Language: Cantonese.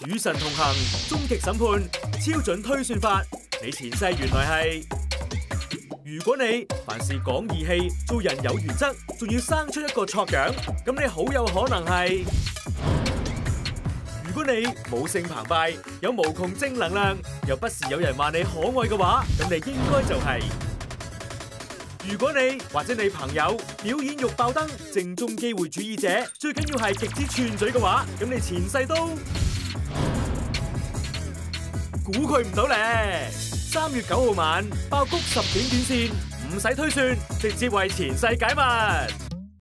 與神同行，終極審判，超準推算法，你前世原來係。如果你凡事講義氣，做人有原則，仲要生出一個錯樣，咁你好有可能係。如果你母性澎湃，有無窮正能量，又不時有人話你可愛嘅話，咁你應該就係。如果你或者你朋友表演欲爆燈，正宗機會主義者，最緊要係極之串嘴嘅話，咁你前世都估佢唔到咧。3月9號晚，爆谷10點短線，唔使推算，直接為前世解密。